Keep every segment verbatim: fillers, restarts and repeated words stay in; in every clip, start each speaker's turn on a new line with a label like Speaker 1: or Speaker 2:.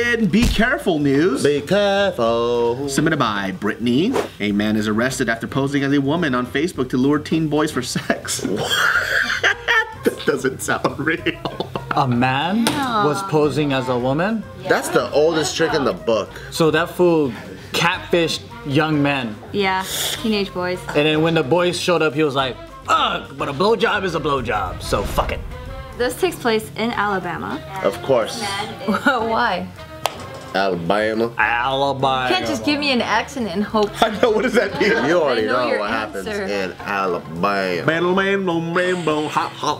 Speaker 1: in Be Careful news.
Speaker 2: Be careful.
Speaker 1: Submitted by Brittany. A man is arrested after posing as a woman on Facebook to lure teen boys for sex. That doesn't sound real.
Speaker 3: A man yeah. was posing as a woman?
Speaker 2: Yeah. That's the oldest trick in the book.
Speaker 3: So that fool catfished young men.
Speaker 4: Yeah, teenage boys.
Speaker 3: And then when the boys showed up, he was like, ugh, but a blowjob is a blowjob, so fuck it.
Speaker 4: This takes place in Alabama.
Speaker 2: Of course.
Speaker 5: Why?
Speaker 2: Alabama.
Speaker 3: Alabama.
Speaker 5: You can't just give me an accent and hope.
Speaker 1: I know, what does that mean?
Speaker 2: You already
Speaker 5: know,
Speaker 2: know what
Speaker 5: answer.
Speaker 2: happens in Alabama.
Speaker 1: Man, man, man, rainbow, hop, hop.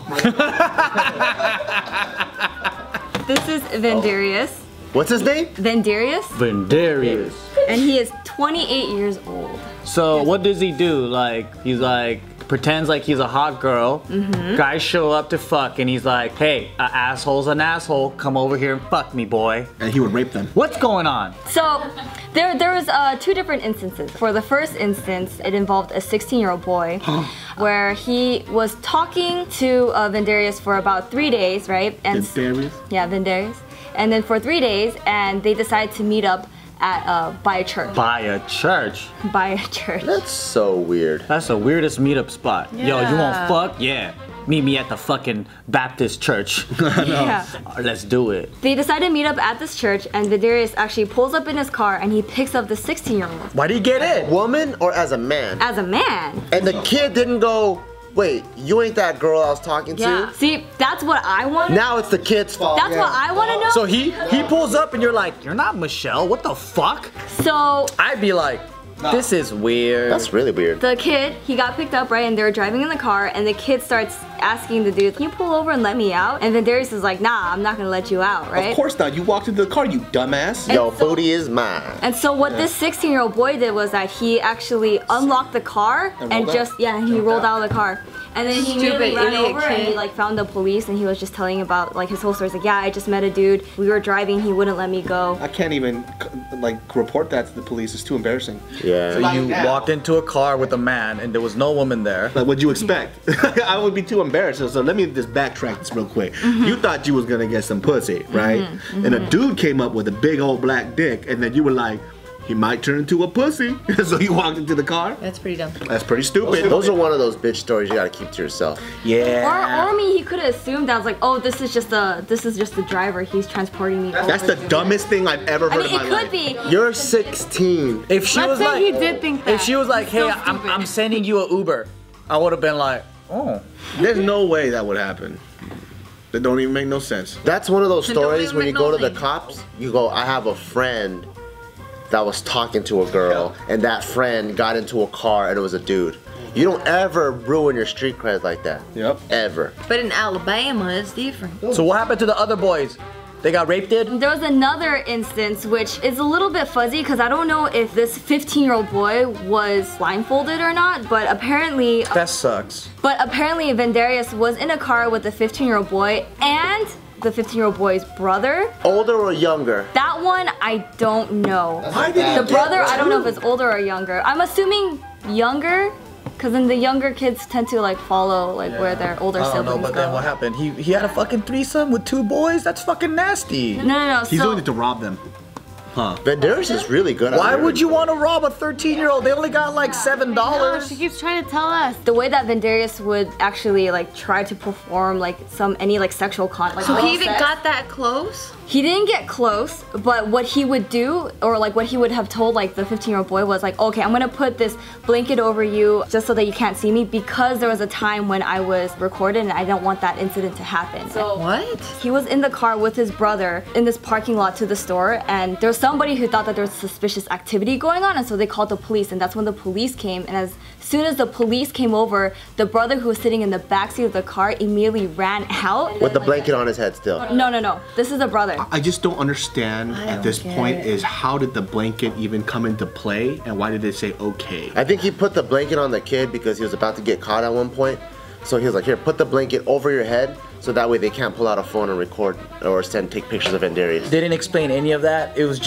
Speaker 4: This is Vendarius.
Speaker 2: What's his name?
Speaker 4: Vendarius.
Speaker 3: Vendarius.
Speaker 4: And he is twenty-eight years old.
Speaker 3: So what does he do? Like, he's like, pretends like he's a hot girl. Mm-hmm. Guys show up to fuck and he's like, hey, an asshole's an asshole. Come over here and fuck me, boy.
Speaker 1: And he would rape them.
Speaker 3: What's going on?
Speaker 4: So there, there was uh, two different instances. For the first instance, it involved a sixteen-year-old boy where he was talking to uh, Vendarius for about three days, right? And
Speaker 1: Vendarius?
Speaker 4: Yeah, Vendarius. And then for three days, and they decided to meet up at uh, by a church.
Speaker 3: By a church?
Speaker 4: By a church.
Speaker 2: That's so weird.
Speaker 3: That's the weirdest meetup spot.
Speaker 5: Yeah.
Speaker 3: Yo, you want fuck? Yeah. Meet me at the fucking Baptist church.
Speaker 4: Yeah.
Speaker 3: Let's do it.
Speaker 4: They decided to meet up at this church, and Vendarius actually pulls up in his car and he picks up the sixteen-year-old.
Speaker 3: Why did he get in?
Speaker 2: Woman or as a man?
Speaker 4: As a man.
Speaker 2: And the kid didn't go, wait, you ain't that girl I was talking
Speaker 4: Yeah.
Speaker 2: to?
Speaker 4: See, that's what I want.
Speaker 2: Now it's the kid's fault.
Speaker 4: That's
Speaker 2: yeah.
Speaker 4: what I want to know.
Speaker 3: So he he pulls up and you're like, you're not Michelle, what the fuck?
Speaker 4: So
Speaker 3: I'd be like, this is weird.
Speaker 2: That's really weird.
Speaker 4: the kid, he got picked up, right? And they were driving in the car, and the kid starts asking the dude, can you pull over and let me out? And Vendarius is like, nah, I'm not gonna let you out, right?
Speaker 1: Of course not. You walked into the car, you dumbass.
Speaker 2: Yo,
Speaker 4: so-
Speaker 2: booty is mine.
Speaker 4: And so what this sixteen-year-old boy did was that he actually unlocked the car
Speaker 1: And
Speaker 4: and,
Speaker 1: rolled
Speaker 4: just, yeah, and he rolled out of the car. And then he
Speaker 5: Stupid
Speaker 4: immediately ran
Speaker 5: idiot
Speaker 4: over and he
Speaker 5: kid.
Speaker 4: like found the police and he was just telling about like his whole story. He's like, yeah, I just met a dude. We were driving, he wouldn't let me go.
Speaker 1: I can't even like report that to the police. It's too embarrassing.
Speaker 2: Yeah.
Speaker 3: So you walked into a car with a man and there was no woman there.
Speaker 1: Like, what'd you expect? I would be too embarrassed. So, so let me just backtrack this real quick.
Speaker 4: Mm-hmm.
Speaker 1: You thought you was gonna get some pussy, right?
Speaker 4: Mm-hmm.
Speaker 1: And a dude came up with a big old black dick, and then you were like, he might turn into a pussy. So you walked into the car.
Speaker 5: That's pretty dumb.
Speaker 1: That's pretty stupid.
Speaker 2: Those are one of those bitch stories you gotta keep to yourself.
Speaker 1: Yeah.
Speaker 4: Or, or me, he could have assumed that I was like, oh, this is just a, this is just the driver. He's transporting me.
Speaker 1: That's
Speaker 4: over
Speaker 1: the
Speaker 4: to-
Speaker 1: dumbest thing I've ever
Speaker 4: I
Speaker 1: heard
Speaker 4: mean,
Speaker 1: in
Speaker 4: it
Speaker 1: my
Speaker 4: could
Speaker 1: life.
Speaker 4: be.
Speaker 2: You're sixteen.
Speaker 3: If she
Speaker 5: Let's
Speaker 3: was
Speaker 5: say
Speaker 3: like,
Speaker 5: he did think that.
Speaker 3: if she was like,
Speaker 5: He's
Speaker 3: hey,
Speaker 5: so
Speaker 3: I'm,
Speaker 5: stupid.
Speaker 3: I'm sending you an Uber, I would have been like, oh.
Speaker 1: There's no way that would happen. That don't even make no sense.
Speaker 2: That's one of those
Speaker 5: It don't
Speaker 2: stories
Speaker 5: even
Speaker 2: when you
Speaker 5: make
Speaker 2: go
Speaker 5: no
Speaker 2: to the
Speaker 5: sense.
Speaker 2: cops, you go, I have a friend that was talking to a girl, and that friend got into a car and it was a dude. You don't ever ruin your street cred like that.
Speaker 1: Yep.
Speaker 2: Ever.
Speaker 5: But in Alabama, it's different.
Speaker 3: So what happened to the other boys? They got raped? Did?
Speaker 4: There was another instance which is a little bit fuzzy because I don't know if this fifteen-year-old boy was blindfolded or not, but apparently,
Speaker 3: That sucks.
Speaker 4: but apparently Vendarius was in a car with the fifteen-year-old boy and the fifteen-year-old boy's brother.
Speaker 2: Older or younger?
Speaker 4: That one I don't know.
Speaker 2: Why did
Speaker 4: The
Speaker 2: you
Speaker 4: brother,
Speaker 2: get
Speaker 4: I don't know if
Speaker 2: two?
Speaker 4: it's older or younger. I'm assuming younger, because then the younger kids tend to like follow like where their older
Speaker 3: I don't
Speaker 4: siblings
Speaker 3: know, but
Speaker 4: go.
Speaker 3: then what happened? He he had a fucking threesome with two boys? That's fucking nasty.
Speaker 4: No, no, no.
Speaker 1: He's
Speaker 4: so,
Speaker 1: doing it to rob them. Huh.
Speaker 2: Vendarius is really good at
Speaker 3: Why
Speaker 2: it.
Speaker 3: would you want to rob a thirteen-year-old? They only got like seven
Speaker 5: No,
Speaker 3: dollars.
Speaker 5: she keeps trying to tell us.
Speaker 4: the way that Vendarius would actually like try to perform like some any like sexual con like
Speaker 5: So
Speaker 4: oral
Speaker 5: he even
Speaker 4: sex.
Speaker 5: got that close?
Speaker 4: He didn't get close, but what he would do, or like what he would have told like the fifteen-year-old boy was like, okay, I'm gonna put this blanket over you just so that you can't see me because there was a time when I was recorded and I don't want that incident to happen. So
Speaker 5: What?
Speaker 4: he was in the car with his brother in this parking lot to the store, and there was somebody who thought that there was suspicious activity going on, and so they called the police, and that's when the police came, and as soon as the police came over, the brother who was sitting in the backseat of the car immediately ran out.
Speaker 2: With the blanket on his head still.
Speaker 4: No, no, no. This is the brother.
Speaker 1: I just don't understand
Speaker 5: I
Speaker 1: at
Speaker 5: don't
Speaker 1: this
Speaker 5: get
Speaker 1: point
Speaker 5: it.
Speaker 1: is how did the blanket even come into play and why did they say okay?
Speaker 2: I think he put the blanket on the kid because he was about to get caught at one point. So he was like, here, put the blanket over your head so that way they can't pull out a phone and record or send take pictures of Vendarius.
Speaker 3: They didn't explain any of that. It was just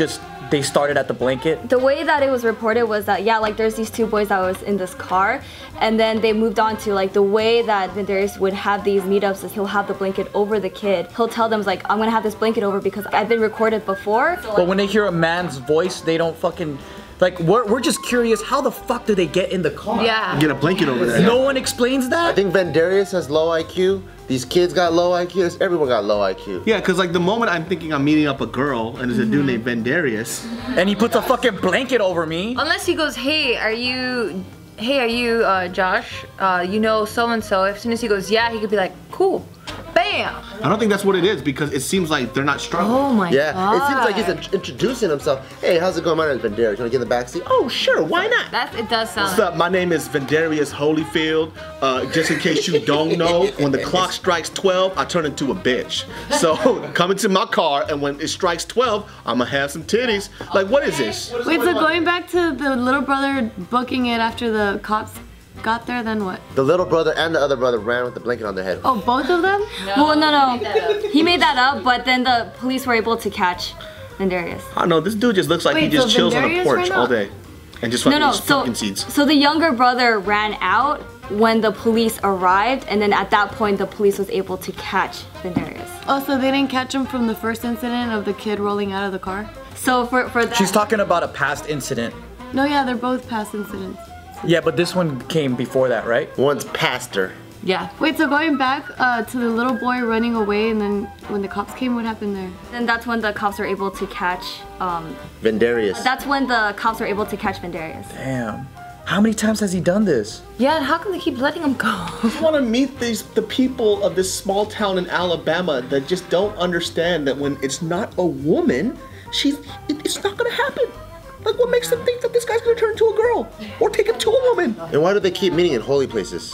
Speaker 3: they started at the blanket?
Speaker 4: The way that it was reported was that, yeah, like there's these two boys that was in this car, and then they moved on to like the way that Darius would have these meetups is he'll have the blanket over the kid. He'll tell them like, I'm gonna have this blanket over because I've been recorded before. So, like,
Speaker 3: But when they hear a man's voice, they don't fucking, like, we're, we're just curious, how the fuck do they get in the car?
Speaker 5: Yeah.
Speaker 1: Get a blanket over there.
Speaker 3: No one explains
Speaker 2: I
Speaker 3: that?
Speaker 2: think Vendarius has low I Q. These kids got low I Q. Everyone got low I Q.
Speaker 1: Yeah, because like the moment I'm thinking I'm meeting up a girl and there's a dude named Vendarius.
Speaker 3: And he puts a fucking blanket over me.
Speaker 5: Unless he goes, hey, are you, hey, are you uh, Josh? Uh, you know so and so. As soon as he goes, yeah, he could be like, cool, bam.
Speaker 1: I don't think that's what it is because it seems like they're not struggling.
Speaker 5: Oh my
Speaker 2: Yeah,
Speaker 5: god.
Speaker 2: it seems like he's in- introducing himself. Hey, how's it going? My name is Vendarius. You wanna get in the back seat? Oh, sure, why not?
Speaker 5: That it does sound.
Speaker 1: What's up? My name is Vendarius Holyfield. Uh, just in case you don't know, when the clock strikes twelve, I turn into a bitch. So come into my car, and when it strikes twelve, I'ma have some titties. Like, what is this?
Speaker 6: Wait, so going back to the little brother booking it after the cops got there, then what?
Speaker 2: The little brother and the other brother ran with the blanket on their head.
Speaker 6: Oh, both of them?
Speaker 4: well, no, no, he made that up, but then the police were able to catch Darius.
Speaker 1: I don't know. This dude just looks like he
Speaker 6: Wait,
Speaker 1: just
Speaker 6: so
Speaker 1: chills on a
Speaker 6: Vendarius
Speaker 1: porch
Speaker 6: ran
Speaker 1: all
Speaker 6: up?
Speaker 1: day and just
Speaker 4: No,
Speaker 1: fucking
Speaker 4: no.
Speaker 1: eats
Speaker 4: So,
Speaker 1: pumpkin seeds.
Speaker 4: so the younger brother ran out when the police arrived, and then at that point, the police was able to catch Darius.
Speaker 6: Oh, so they didn't catch him from the first incident of the kid rolling out of the car?
Speaker 4: So for for that,
Speaker 3: She's talking about a past incident.
Speaker 6: No, yeah, they're both past incidents.
Speaker 3: Yeah, but this one came before that, right?
Speaker 2: One's pastor.
Speaker 5: Yeah.
Speaker 6: Wait, so going back uh, to the little boy running away, and then when the cops came, what happened there?
Speaker 4: then that's when the cops were able to catch. Um,
Speaker 2: Vendarius.
Speaker 4: that's when the cops were able to catch Darius.
Speaker 3: Damn. How many times has he done this?
Speaker 5: Yeah, and how come they keep letting him go?
Speaker 1: I want to meet these the people of this small town in Alabama that just don't understand that when it's not a woman, she's it, it's not gonna happen. Like, what makes them think that this guy's gonna turn into a girl or take him to a woman?
Speaker 2: And why do they keep meeting in holy places?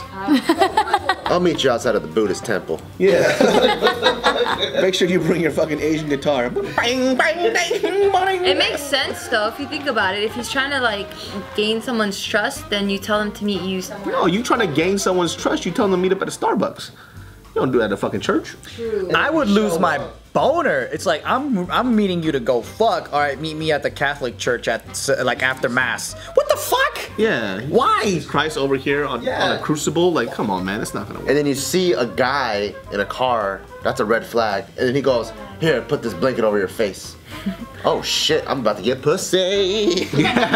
Speaker 2: I'll meet you outside of the Buddhist temple.
Speaker 1: Yeah. Make sure you bring your fucking Asian guitar. Bang, bang, bang, bang.
Speaker 5: It makes sense though if you think about it. If he's trying to like gain someone's trust, then you tell him to meet you somewhere.
Speaker 1: No, you trying to gain someone's trust, you tell them to meet up at a Starbucks. You don't do that at a fucking church.
Speaker 3: I would lose my boner. It's like I'm I'm meeting you to go fuck. All right, meet me at the Catholic church at s- like after mass. What the fuck?
Speaker 1: Yeah.
Speaker 3: Why?
Speaker 1: Christ over here on, on a crucible. Like, come on, man, that's not gonna work.
Speaker 2: And then you see a guy in a car, that's a red flag. And then he goes, here, put this blanket over your face. Oh shit, I'm about to get pussy.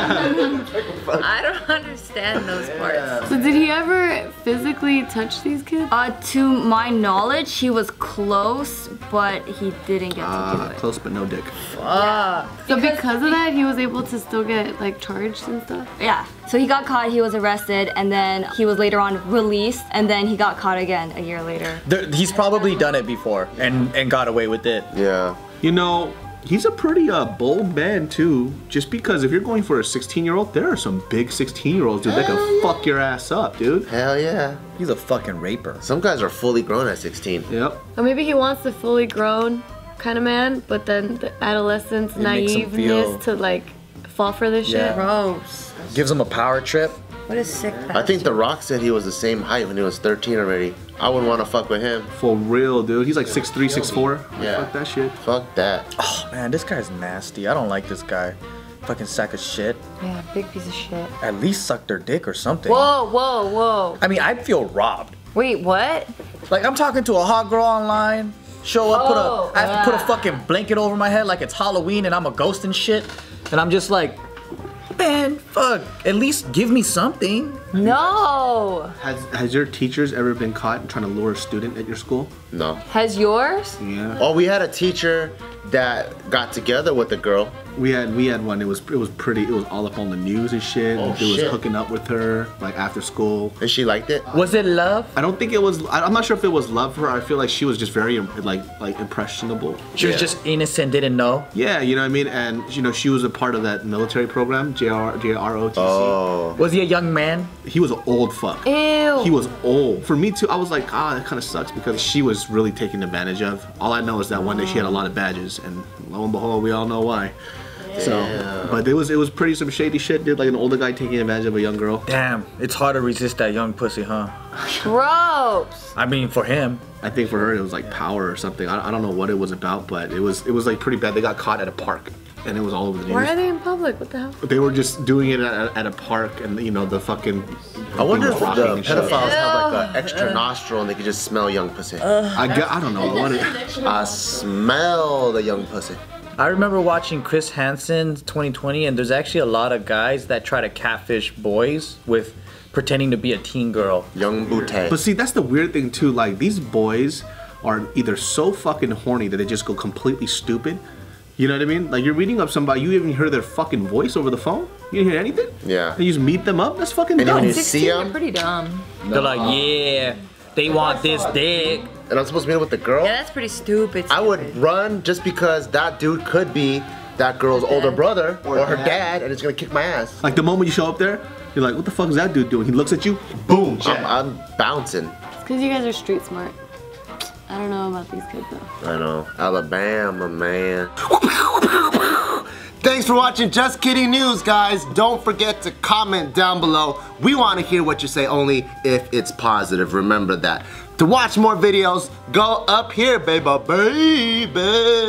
Speaker 5: I don't understand those parts.
Speaker 6: So did he ever physically touch these kids?
Speaker 4: Uh, to my knowledge, he was close, but he didn't get to
Speaker 1: Ah,
Speaker 4: do it.
Speaker 1: close but no dick.
Speaker 5: Fuck.
Speaker 6: So because of that, he was able to still get like charged and stuff?
Speaker 4: Yeah. So he got caught, he was arrested, and then he was later on released, and then he got caught again a year later.
Speaker 3: There, he's probably done it before and and got away with it.
Speaker 2: Yeah.
Speaker 1: You know, he's a pretty uh, bold man too. Just because if you're going for a sixteen year old, there are some big sixteen year olds, dude, that can fuck your ass up, dude.
Speaker 2: Hell yeah.
Speaker 3: He's a fucking raper.
Speaker 2: Some guys are fully grown at sixteen.
Speaker 1: Yep.
Speaker 6: Or maybe he wants the fully grown kind of man, but then the adolescence
Speaker 3: makes him feel-
Speaker 6: naiveness to like fall for this
Speaker 3: Yeah.
Speaker 6: shit.
Speaker 5: Gross.
Speaker 3: Gives him a power trip.
Speaker 5: What a sick bastard.
Speaker 2: I think The Rock said he was the same height when he was thirteen already. I wouldn't want to fuck with him.
Speaker 1: For real, dude. He's like six three, six four.
Speaker 2: Yeah.
Speaker 1: Fuck that shit.
Speaker 2: Fuck that.
Speaker 3: Oh man, this guy's nasty. I don't like this guy. Fucking sack of shit.
Speaker 5: Yeah, big piece of shit.
Speaker 3: At least suck their dick or something.
Speaker 5: Whoa, whoa, whoa.
Speaker 3: I mean, I'd feel robbed.
Speaker 5: Wait, what?
Speaker 3: Like I'm talking to a hot girl online. Show up,
Speaker 5: Oh,
Speaker 3: put a, I have to put a
Speaker 5: yeah.
Speaker 3: fucking blanket over my head like it's Halloween and I'm a ghost and shit. And I'm just like, man, fuck. At least give me something.
Speaker 5: No.
Speaker 1: Has has your teachers ever been caught trying to lure a student at your school?
Speaker 2: No.
Speaker 5: Has yours?
Speaker 1: Yeah.
Speaker 2: Oh, we had a teacher that got together with a girl.
Speaker 1: We had we had one. It was it was pretty. It was all up on the news and shit.
Speaker 2: Oh,
Speaker 1: the dude
Speaker 2: shit.
Speaker 1: was hooking up with her like after school.
Speaker 2: And she liked it.
Speaker 3: Was it love?
Speaker 1: I don't think it was. I- I'm not sure if it was love for her. I feel like she was just very like like impressionable.
Speaker 3: She was
Speaker 2: Yeah.
Speaker 3: just innocent, didn't know.
Speaker 1: Yeah, you know what I mean. And you know she was a part of that military program, J R J R O T C.
Speaker 2: Oh.
Speaker 3: Was he a young man?
Speaker 1: He was an old fuck.
Speaker 5: Ew.
Speaker 1: He was old. For me too, I was like, ah, that kind of sucks because she was really taken advantage of. All I know is that one day she had a lot of badges, and lo and behold, we all know why. So, but it was it was pretty some shady shit, dude. Like an older guy taking advantage of a young girl.
Speaker 3: Damn, it's hard to resist that young pussy, huh?
Speaker 5: Gross.
Speaker 3: I mean, for him.
Speaker 1: I think for her it was like power or something. I, I don't know what it was about, but it was it was like pretty bad. They got caught at a park. and it was all over the news.
Speaker 6: Why are they in public? What the hell?
Speaker 1: They were just doing it at, at a park, and you know the fucking.
Speaker 2: I wonder if
Speaker 1: rocking
Speaker 2: the
Speaker 1: and shit.
Speaker 2: pedophiles have like an extra nostril and they can just smell young pussy.
Speaker 1: I, gu- I don't know. What it,
Speaker 2: I smell the young pussy.
Speaker 3: I remember watching Chris Hansen twenty twenty, and there's actually a lot of guys that try to catfish boys with pretending to be a teen girl.
Speaker 2: Young booty.
Speaker 1: but see, that's the weird thing too. Like these boys are either so fucking horny that they just go completely stupid. You know what I mean? Like you're reading up somebody, you even hear their fucking voice over the phone. You didn't hear anything.
Speaker 2: Yeah.
Speaker 1: And you just meet them up. That's fucking
Speaker 2: And
Speaker 1: dumb.
Speaker 2: when you
Speaker 5: sixteen,
Speaker 2: see
Speaker 5: they're
Speaker 2: them,
Speaker 5: pretty dumb.
Speaker 3: They're like, yeah, they want this dick.
Speaker 2: and I'm supposed to meet with the girl,
Speaker 5: Yeah, that's pretty stupid.
Speaker 2: I would
Speaker 5: stupid.
Speaker 2: run just because that dude could be that girl's older brother or her dad, and it's gonna kick my ass.
Speaker 1: Like the moment you show up there, you're like, what the fuck is that dude doing? He looks at you, boom,
Speaker 2: I'm,
Speaker 1: jab.
Speaker 2: I'm bouncing.
Speaker 6: It's because you guys are street smart. I don't know about these kids though.
Speaker 2: I know. Alabama, man. Thanks for watching Just Kidding News, guys. Don't forget to comment down below. We want to hear what you say, only if it's positive. Remember that. To watch more videos, go up here, baby, baby.